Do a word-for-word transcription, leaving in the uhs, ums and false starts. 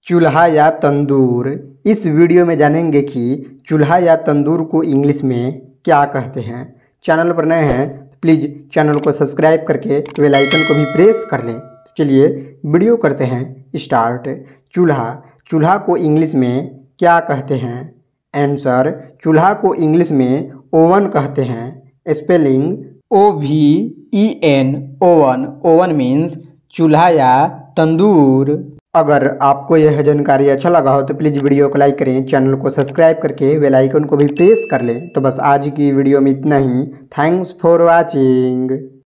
चूल्हा या तंदूर। इस वीडियो में जानेंगे कि चूल्हा या तंदूर को इंग्लिश में क्या कहते हैं। चैनल पर नए हैं तो प्लीज़ चैनल को सब्सक्राइब करके बेल आइकन को भी प्रेस कर लें। चलिए वीडियो करते हैं स्टार्ट। चूल्हा चूल्हा को इंग्लिश में क्या कहते हैं? आंसर, चूल्हा को इंग्लिश में ओवन कहते हैं। Spelling O V E N oven. Oven means चूल्हा या तंदूर। अगर आपको यह जानकारी अच्छा लगा हो तो प्लीज़ वीडियो को लाइक करें, चैनल को सब्सक्राइब करके बेल आइकन को भी प्रेस कर लें। तो बस आज की वीडियो में इतना ही। Thanks for watching.